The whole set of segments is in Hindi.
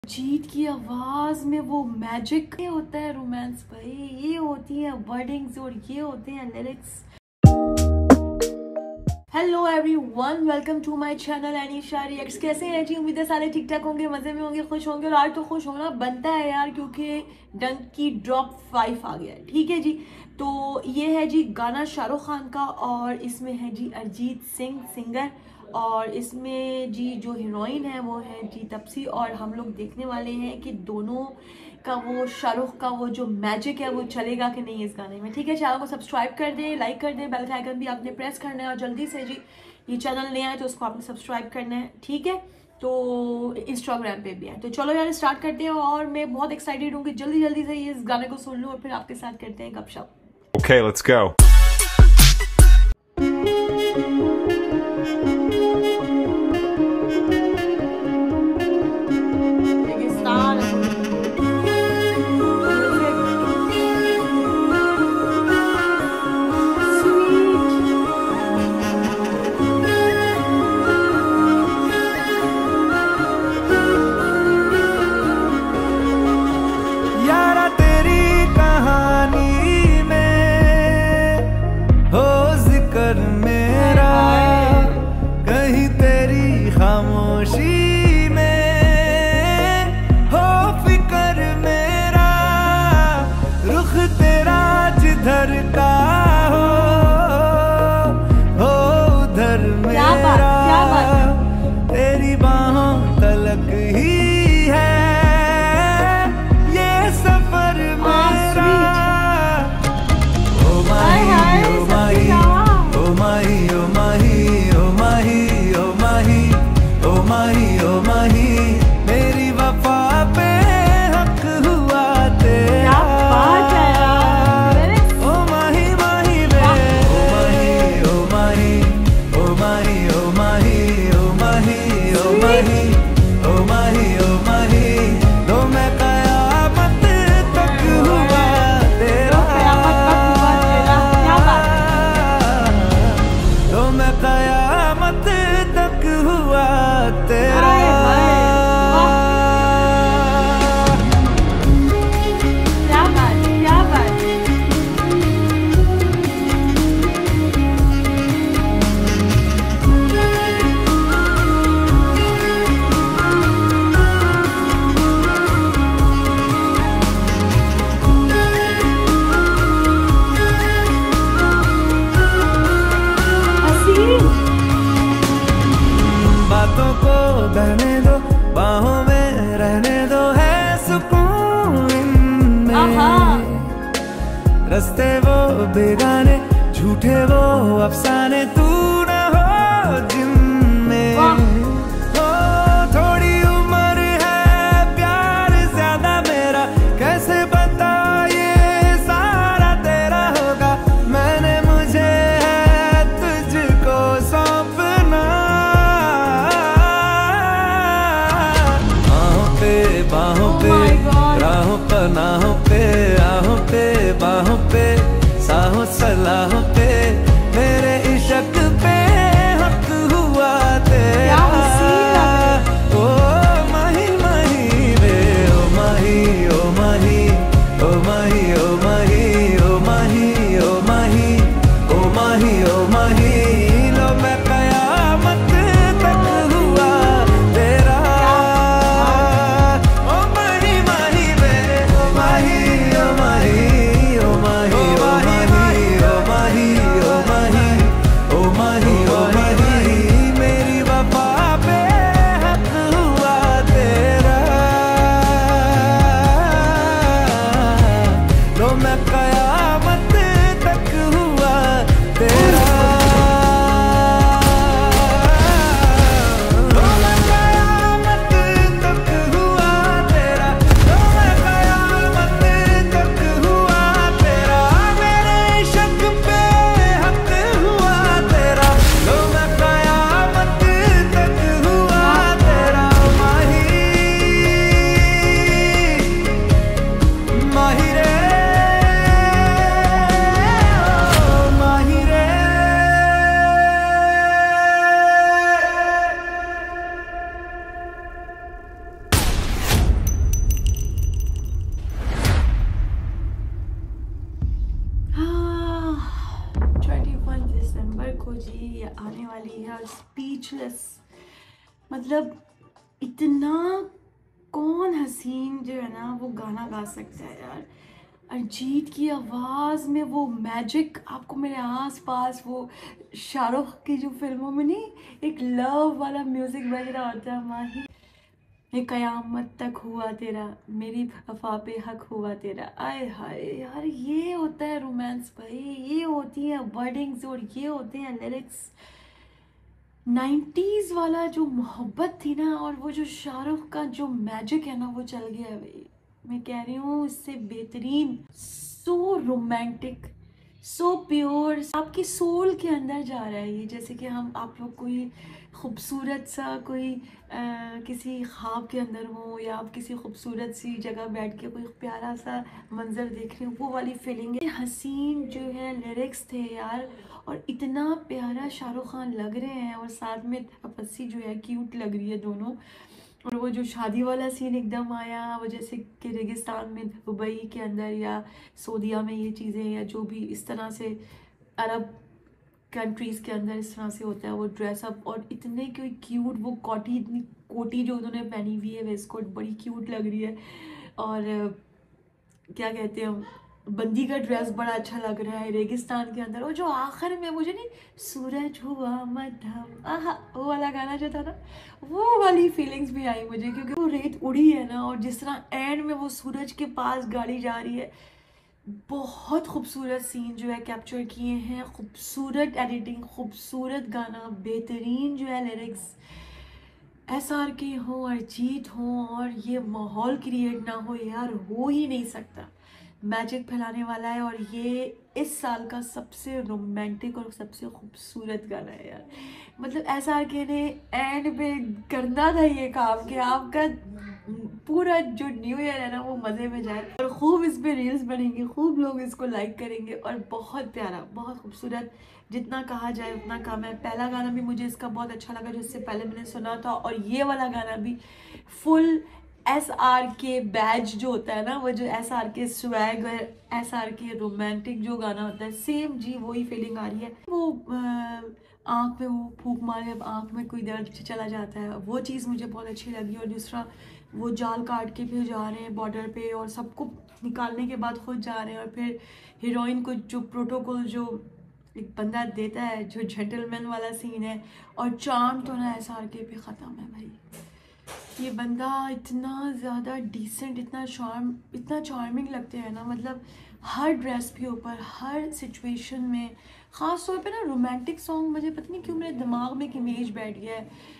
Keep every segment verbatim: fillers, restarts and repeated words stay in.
जीत की आवाज में वो मैजिक ये होता है रोमांस भाई, ये होती है वर्डिंग्स और ये होते हैं lyrics. Hello everyone, welcome to my channel Anisha reacts. कैसे हैं जी? उम्मीद है सारे ठीक ठाक होंगे, मजे में होंगे, खुश होंगे। और आज तो खुश होना बनता है यार, क्योंकि डंकी ड्रॉप फाइव आ गया है। ठीक है जी, तो ये है जी गाना शाहरुख खान का और इसमें है जी अरिजीत सिंह सिंगर और इसमें जी जो हीरोइन है वो है जी तपसी। और हम लोग देखने वाले हैं कि दोनों का वो शाहरुख का वो जो मैजिक है वो चलेगा कि नहीं इस गाने में। ठीक है, चैनल को सब्सक्राइब कर दें, लाइक कर दें, बेल का आइकन भी आपने प्रेस करना है और जल्दी से जी ये चैनल नया है तो उसको आपने सब्सक्राइब करना है। ठीक है, तो इंस्टाग्राम पे भी है। तो चलो यार स्टार्ट करते हैं और मैं बहुत एक्साइटेड हूँ कि जल्दी जल्दी से ये इस गाने को सुन लूँ और फिर आपके साथ करते हैं गपशप। Okay, let's go. खामोशी में हो फिकर मेरा, रुख तेरा जिधर का हो हो उधर मेरा, तेरी बाहों तलक ही है ये सफर मेरा। ओ माही ओ माही ओ माही ओ माही ओ माही ओ माही ओ माही ओ माही, मेरी वफा पे हक हुआ तेरा। ओ माही माही वे ओ माही ओ माही ओ माही ओ माही ओ माही ओ माही ओ माही ओ माही, लो मैं कयामत तक हुआ तेरा, लो मैं कयामत तक हुआ तेरा। क्या बात क्या बात। बातों को बहने दो, बाहों में रहने दो, है सुकून इनमें। रस्ते वो बेगाने, झूठे वो अफसाने, तू न हो जिनमें। हो थोड़ी उम्र है, प्यार ज्यादा मेरा, कैसे बता ये सारा तेरा होगा। मैंने मुझे है तुझको सौंपना, बाहों पे राहों पनाहों पे, आहों पे बाहों पे, साहों सलाहों पे, मेरे इश्क पे हक हुआ तेरा। ओ माही माही वे ओ माही ओ माही ओ माही ओ माही ओ माही ओ माही ओ माही ओ माही, लो मैं कयामत तक हुआ तेरा। ओ माही माही वे ओ यार, स्पीचलेस। मतलब इतना कौन हसीन जो है ना वो गाना गा सकता है यार। अरिजीत की आवाज़ में वो मैजिक आपको मेरे आस पास, वो शाहरुख की जो फिल्मों में नहीं एक लव वाला म्यूज़िक बज रहा होता है, माही ये कयामत तक हुआ तेरा, मेरी वफा पे हक हुआ तेरा। आय हाय यार, ये होता है रोमांस भाई, ये होती है वर्डिंग्स और ये होते हैं लिरिक्स। नाइन्टीज़ वाला जो मोहब्बत थी ना, और वो जो शाहरुख का जो मैजिक है ना वो चल गया है भाई। मैं कह रही हूँ इससे बेहतरीन, सो रोमांटिक, सो प्योर, आपकी सोल के अंदर जा रहा है ये। जैसे कि हम आप लोग कोई खूबसूरत सा कोई आ, किसी ख्वाब के अंदर हो, या आप किसी खूबसूरत सी जगह बैठ के कोई प्यारा सा मंजर देख रहे हो, वो वाली फीलिंग है। हसीन जो है लिरिक्स थे यार, और इतना प्यारा शाहरुख खान लग रहे हैं, और साथ में तपस्वी जो है क्यूट लग रही है दोनों। और वो जो शादी वाला सीन एकदम आया, वो जैसे कि रेगिस्तान में दुबई के अंदर या सऊदीया में ये चीज़ें, या जो भी इस तरह से अरब कंट्रीज़ के अंदर इस तरह से होता है वो ड्रेसअप, और इतने कोई क्यूट वो कोटी, इतनी कोटी जो उन्होंने पहनी हुई है वेस्ट कोट, बड़ी क्यूट लग रही है। और क्या कहते हैं, बंदी का ड्रेस बड़ा अच्छा लग रहा है रेगिस्तान के अंदर। और जो आखिर में मुझे नहीं, सूरज हुआ मध्यम, आहा वो वाला गाना जो था ना, वो वाली फीलिंग्स भी आई मुझे, क्योंकि वो रेत उड़ी है ना, और जिस तरह एंड में वो सूरज के पास गाड़ी जा रही है, बहुत खूबसूरत सीन जो है कैप्चर किए हैं, खूबसूरत एडिटिंग, खूबसूरत गाना, बेहतरीन जो है लिरिक्स। एस आर के हो, अरिजीत हो, और ये माहौल क्रिएट ना हो यार, हो ही नहीं सकता। मैजिक फैलाने वाला है, और ये इस साल का सबसे रोमांटिक और सबसे खूबसूरत गाना है यार। मतलब एस आर के ने एंड में करना था ये काम कि आपका पूरा जो न्यू ईयर है ना वो मज़े में जाए, और खूब इस पर रील्स बनेंगी, खूब लोग इसको लाइक करेंगे, और बहुत प्यारा, बहुत खूबसूरत, जितना कहा जाए उतना कम है। पहला गाना भी मुझे इसका बहुत अच्छा लगा जो इससे पहले मैंने सुना था, और ये वाला गाना भी फुल एस आर के बैज जो होता है ना, वो जो S R K swag, S R K romantic जो गाना होता है, सेम जी वही फीलिंग आ रही है। वो आँख में वो फूंक मारे, आँख में कोई दर्द चला जाता है, वो चीज़ मुझे बहुत अच्छी लगी। और दूसरा वो जाल काट के फिर जा रहे हैं बॉर्डर पे, और सबको निकालने के बाद खुद जा रहे हैं, और फिर हीरोइन को जो प्रोटोकॉल जो एक बंदा देता है, जो जेंटलमैन वाला सीन है। और चार्म तो ना एस आर के पे ख़त्म है भाई, ये बंदा इतना ज़्यादा डिसेंट, इतना चार्म, इतना चार्मिंग लगते हैं ना, मतलब हर ड्रेस के ऊपर, हर सिचुएशन में। ख़ास तौर पे ना रोमांटिक सॉन्ग, मुझे पता नहीं क्यों मेरे दिमाग में एक इमेज बैठ गया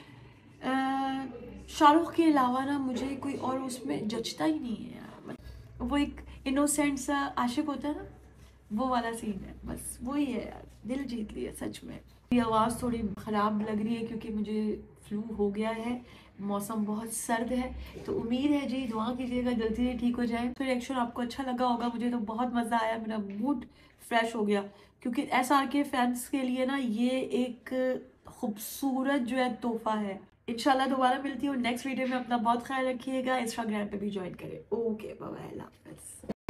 है, शाहरुख के अलावा ना मुझे कोई और उसमें जचता ही नहीं है यार। वो एक इनोसेंट सा आशिक होता है ना, वो वाला सीन है, बस वही है यार, दिल जीत लिया सच में। मेरी आवाज़ थोड़ी ख़राब लग रही है क्योंकि मुझे फ्लू हो गया है, मौसम बहुत सर्द है, तो उम्मीद है जी दुआ कीजिएगा जल्दी से ठीक हो जाए। तो रिएक्शन आपको अच्छा लगा होगा, मुझे तो बहुत मज़ा आया, मेरा मूड फ्रेश हो गया, क्योंकि एस आर के फैंस के लिए ना ये एक खूबसूरत जो है तोहफा है। इंशाल्लाह दोबारा मिलती हूँ नेक्स्ट वीडियो में। अपना बहुत ख्याल रखिएगा, इंस्टाग्राम पे भी ज्वाइन करें। ओके बाय बाय, अल्लाह हाफ़िज़।